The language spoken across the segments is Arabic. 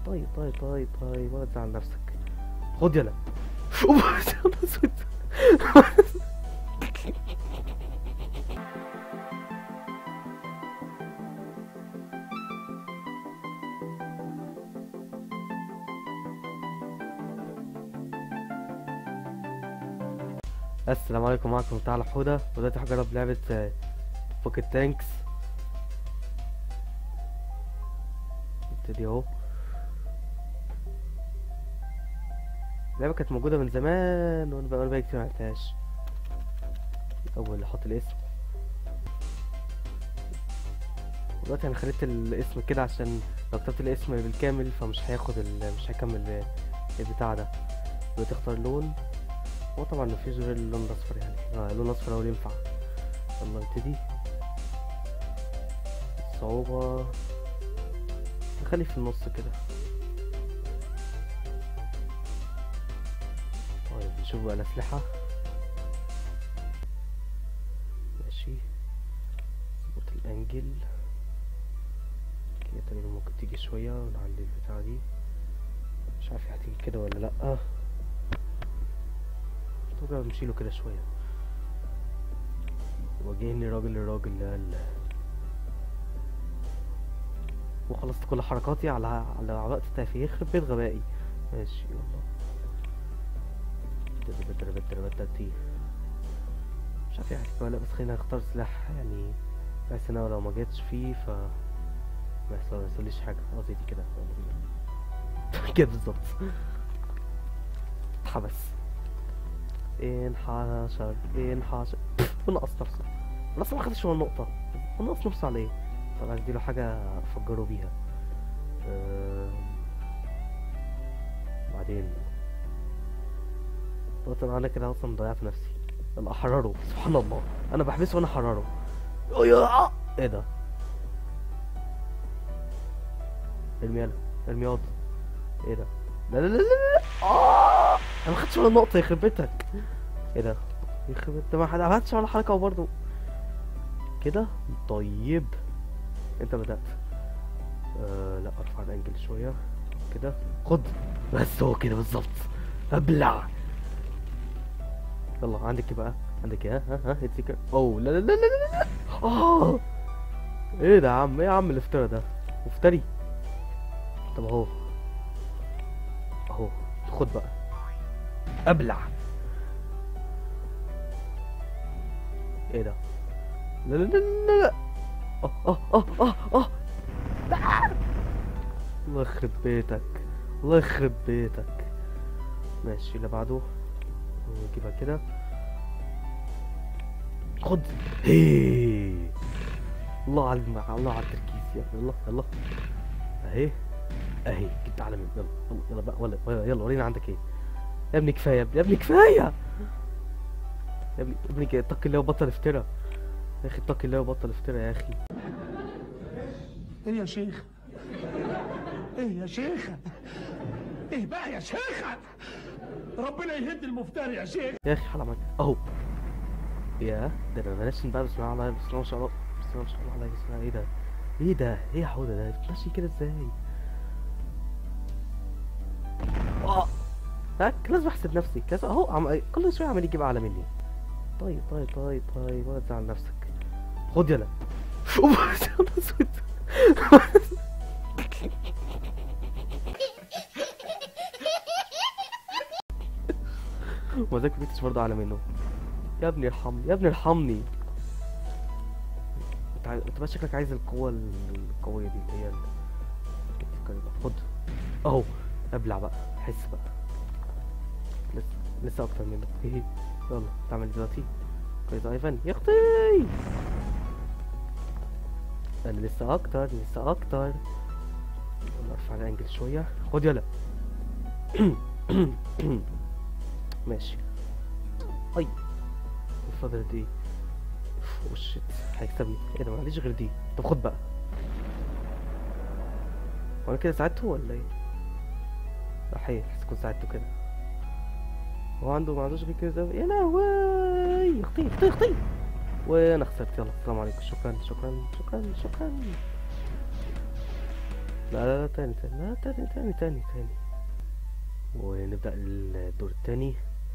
طيب ولا تزعل نفسك. خد يلا. اسود. السلام عليكم، معكم تعالى حودة، ودلوقتي هجرب لعبة بوكيت تانكس. نبتدي اهو. اللعبة كانت موجودة من زمان وانا بقى كتير معرفتهاش. اول احط الاسم، دلوقتي انا خليت الاسم كده عشان لو كتبت الاسم بالكامل فمش هياخد مش هيكمل البتاع ده. دلوقتي اختار لون، هو طبعا مفيش غير اللون الاصفر، يعني اللون الاصفر هو اللي ينفع. يلا نبتدي. الصعوبة نخلي في النص كده. طيب نشوف بقى الأسلحة. ماشي، نظبط الأنجل كده تقريبا، ممكن تيجي شوية ونعلي البتاعة دي، مش عارف هتيجي كده ولا لأ. طبعا بنشيله كده شوية. واجهني الراجل وخلصت كل حركاتي على وقت تافه، يخرب بيت غبائي. ماشي يلا. بدري مش عارف يعني ولا لأ، بس خلينا نختار سلاح يعني بحيث ان انا لو ما جيتش فيه ف ما يحصليش حاجة. قصدي دي كده كده بالظبط. اتحبس، انحشر ونقص نفسه. خلاص ما خدش ولا نقطة، ونقص نفسه على ايه؟ طبعا اديله حاجة افجره بيها. بعدين طبعا انا كده اصلا ضيعت نفسي. يلا احرره، سبحان الله انا بحبسه وانا احرره. ايه ده؟ ارمي يلا، ارمي ياض. ايه ده؟ لا انا ما خدتش ولا نقطة، يخرب بيتك. ايه ده؟ يخرب بيتك، ما عملتش ولا حركة وبرضه كده. طيب انت بدأت. لا ارفع الانجل شوية كده. خد، بس هو كده بالظبط. ابلع. يلا عندك ايه بقى؟ عندك ايه؟ ها هيتسيكر. اوه لا. ايه ده يا عم؟ ايه يا عم الافتراء ده؟ مفتري. طب اهو خد بقى، ابلع. ايه ده؟ لا. اه الله يخرب بيتك، الله يخرب بيتك. ماشي اللي بعده نجيبها كده. خد. هي الله على التركيز يا ابني. يلا اهي جبت اعلى من. يلا بقى، ولا يلا ورينا عندك ايه يا ابني. كفايه يا ابني كفايه يا ابني اتق الله وبطل افترا يا اخي. اتق الله وبطل افترا يا اخي. ايه يا شيخ؟ ايه يا شيخ؟ ايه بقى يا شيخ؟ ربنا يهد المفتري يا شيخ. يا اخي حرام عليك اهو. يا ده انا بلاش بقى. بسم الله عليك، بسم الله ما شاء الله، بسم الله ما شاء الله عليك. بسم الله. ايه ده؟ ايه يا حوده ده بتمشي كده ازاي؟ لازم احسب نفسي لازم اهو. كل شويه عمال يجيب اعلى مني. طيب ولا تزعل نفسك. خد يلا. اسود. وذاك بيتش برضه اعلى منه. يا ابني ارحمني. انت بقى شكلك عايز القوة القوية دي اللي هي خد اهو. ابلع بقى، حس بقى. لسه اكتر منه. يلا تعمل دلوقتي كويس يا ايفان يا اختي. انا لسه اكتر. يلا ارفع الانجل شوية. خد يلا. ماشي. اي الفضل دي. وشت هيكسبني. ايه ده؟ معليش غير دي. طب خد بقى. هو انا كده ساعدته ولا ايه؟ صحيح كنت ساعدته كده. هو ما عندوش غير كده. يا لهوي اختي. وانا خسرت. يلا السلام عليكم. شكرا. لا لا لا، تاني تاني، لا تاني تاني تاني تاني. ونبدأ الدور التاني.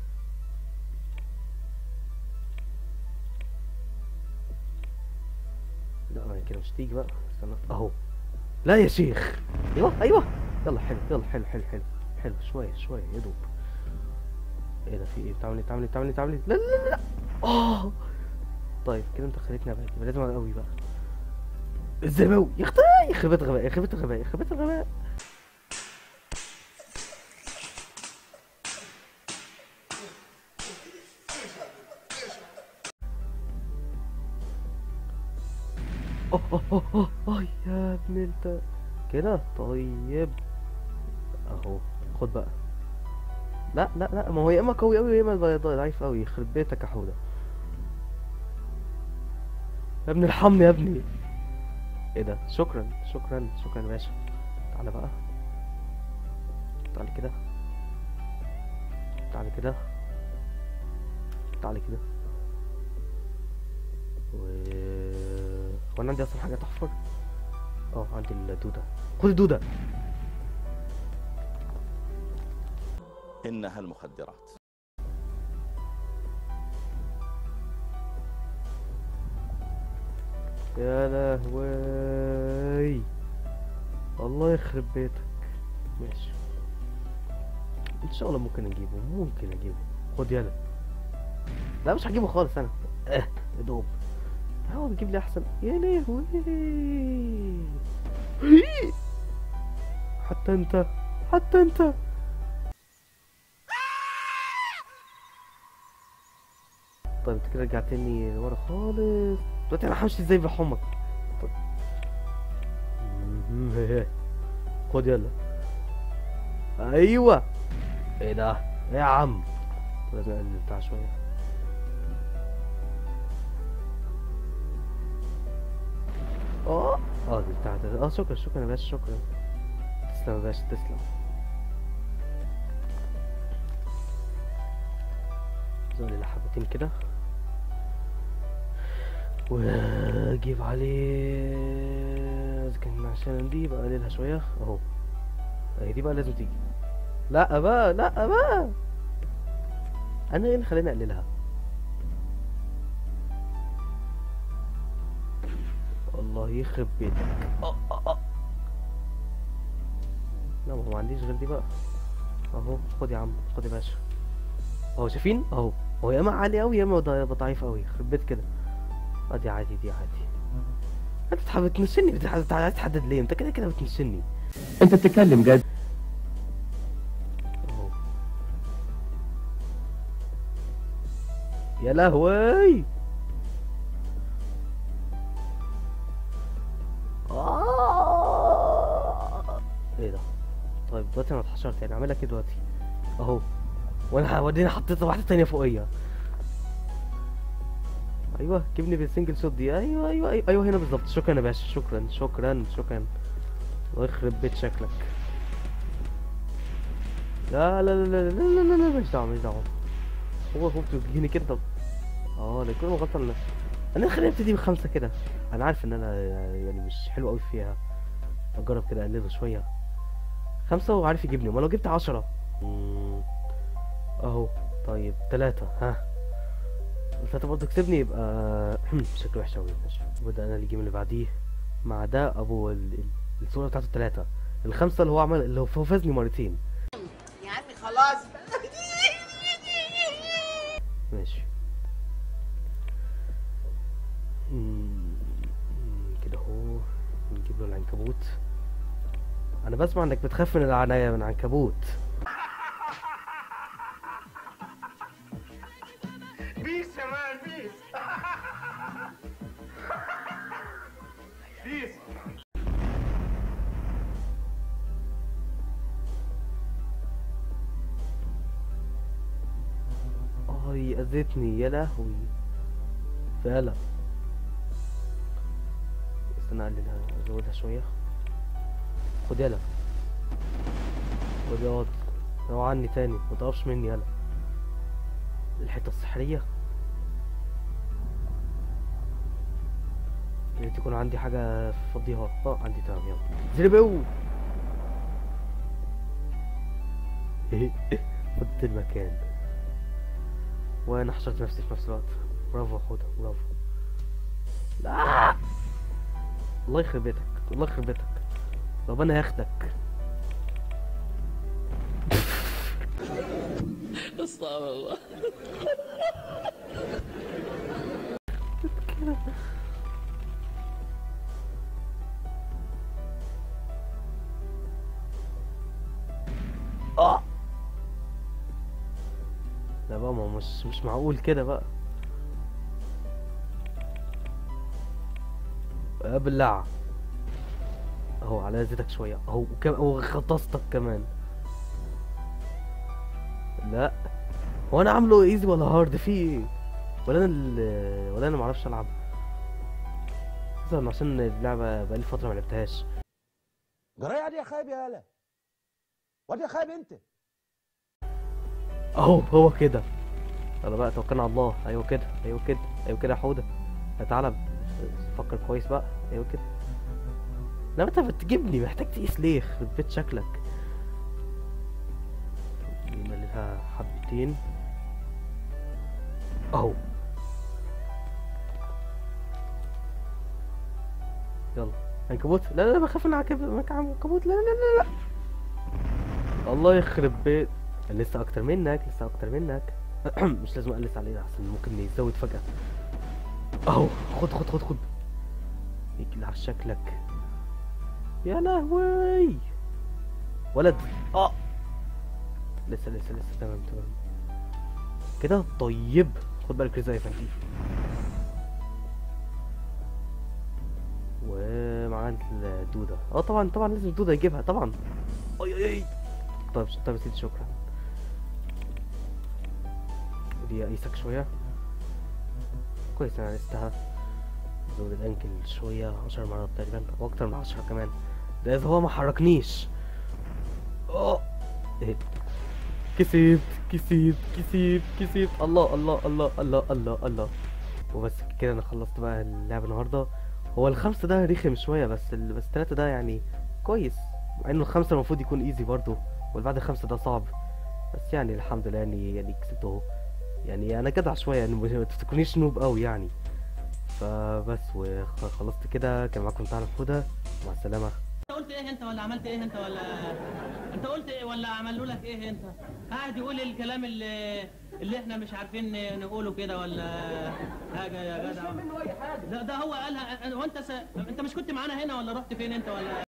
لا ما هي كده مش تيجي بقى، استنى اهو. لا يا شيخ. ايوه ايوه. يلا حلو، يلا حلو حلو حلو حلو، شوية شوية يا دوب. ايه ده، في ايه؟ بتعمل ايه؟ بتعمل ايه؟ بتعمل ايه؟ بتعمل ايه؟ لا لا لا لا. اه طيب كده انت خليتني ابعد، يبقى لازم ابعد قوي بقى. ازاي بقى يا اختي؟ يخرب بيت الغباء، يخرب بيت الغباء، يخرب بيت الغباء. يا ابن انت كده طيب. اهو خد بقى. لا لا لا، ما هو يا اما قوي قوي يا اما ضعيف قوي، يخرب بيتك يا حوده. يا ابني ارحمني يا ابني. ايه ده؟ شكرا شكرا شكرا يا باشا. تعالى بقى، تعالى كده، تعالى كده، تعالى كده. وانا عندي اصلا حاجه تحفر. اه عندي الدوده، خد الدوده. إنها المخدرات. يا لهوي، الله يخرب بيتك. ماشي ان شاء الله ممكن اجيبه، ممكن اجيبه. خد يلا. لا مش هجيبه خالص انا. يا دوب هو بيجيب لي احسن. يا لهوي. حتى انت، حتى انت. طيب انت كده رجعتني لورا خالص. دلوقتي انا همشي ازاي بحمك؟ طيب. خد يلا. ايوه. ايه ده؟ ايه يا عم؟ لازم اقلل بتاع شويه. دي بتاعت شكرا شكرا يا باشا، شكرا. تسلم يا باشا، تسلم. زود حبتين كده واجيب عليه. اذا كان عشان دي بقى اقللها شويه اهو. اهي دي بقى لازم تيجي. لا بقى، لا بقى، انا ايه اللي خلاني اقللها؟ الله يخرب بيتك. لا ما هو ما عنديش غير دي بقى. اهو خد يا عم، خد يا باشا. اهو شايفين اهو. هو يا اما عالي اوي يا اما ضعيف اوي، يخرب بيت كده. دي عادي، دي عادي. انت بتنشني، عايز تحدد ليه؟ انت كده كده بتنشني. انت بتتكلم جد؟ اهو. يا لهوي. ايه ده؟ طيب دلوقتي انا اتحشرت، يعني اعملها كده دلوقتي اهو. وانا وديني حطيت واحده تانية فوقيا. ايوه جيبني بالسنجل شوت دي. ايوه ايوه ايوه, أيوة هنا بالظبط. شكرا يا باشا، شكرا شكرا شكرا. الله يخرب بيت شكلك. لا لا لا لا لا لا لا لا، مش دعوه مش دعوه. هو بتجيني كده. طب لا يكون غلطان. انا خليني ابتدي بخمسه كده. انا عارف ان انا يعني مش حلو قوي فيها. اجرب كده اقلله شويه. خمسه وعارف يجيبني، ما لو جبت 10. اهو. طيب 3 ها. التلاتة برضه كسبني، يبقى شكله وحش اوي. ماشي، وبدأ انا الجيم اللي بعديه مع ده ابو الصورة بتاعته 3. الخمسة اللي هو عمل، اللي هو فازني مرتين. يا عمي خلاص. ماشي. كده اهو. نجيب له العنكبوت. انا بسمع انك بتخاف من العناية من العنكبوت. بيس يا مان، بيس. بيس. اذتني يا لهوي فعلا. استنى اقللها، ازودها شويه. خد يلا، خد ياض. روح عني تاني، متقفش مني يلا. الحته السحريه. ريت يكون عندي حاجة فضيها. عندي، تمام. يلا زربو. فضت المكان وانا حشرت نفسي في نفس الوقت. برافو حوده، برافو. لا، الله يخرب بيتك، الله يخرب بيتك، ربنا ياخدك. استغفر الله. لا بقى، ما هو مش معقول كده بقى. بالله اهو على زيتك شويه اهو، وغطستك كمان. لا، هو انا عامله ايزي ولا هارد؟ في ايه؟ ولا انا معرفش العب؟ مثلا عشان اللعبه بقالي فتره ما لعبتهاش. جرايه دي يا خايب يا هلا، واد يا خايب انت. اهو هو كده. يلا بقى توكلنا على الله. ايوه كده، ايوه كده، ايوه كده يا حوده. تعالى فكر كويس بقى. ايوه كده. لا انت بتجيبني محتاج تقيس ليه؟ يخرب بيت شكلك. نمللها حبتين اهو. يلا عنكبوت. لا لا لا، بخاف من عنكبوت. لا لا لا لا. الله يخرب بيت. لسه اكتر منك، لسه اكتر منك. مش لازم اقلس عليه احسن ممكن يزود فجأة. اهو خد خد خد خد. يجي على شكلك. يا لهوي ولد. لسه لسه لسه. تمام تمام كده. طيب خد بالك ازاي فانتي. ومعاه الدودة. طبعا طبعا لازم الدودة يجيبها طبعا. اي اي اي. طيب طيب يا سيدي، شكرا. ودي اقيسك شوية. كويس انا قستها. زود الانكل شوية 10 مرات تقريبا او اكتر من 10 كمان. ده اذا هو ما حركنيش. ايه، كسبت كسبت كسبت كسبت. الله الله الله الله الله الله. وبس كده انا خلصت بقى اللعبة النهاردة. هو الخمسة ده رخم شوية، بس التلاتة ده يعني كويس، مع انه الخمسة المفروض يكون ايزي برضو، واللي بعد الخمسة ده صعب. بس يعني الحمد لله يعني كسبته اهو. يعني انا جدع شوية يعني، ما تفتكرنيش نوب قوي يعني. فبس وخلصت كده. كان معاكم تعالى حودة. مع السلامة. انت قلت ايه انت، ولا عملت ايه انت، ولا انت قلت ايه، ولا عملوا لك ايه انت؟ قاعد يقول الكلام اللي احنا مش عارفين نقوله كده ولا حاجه يا جدع. ده هو قالها. وانت انت مش كنت معانا هنا، ولا رحت فين انت، ولا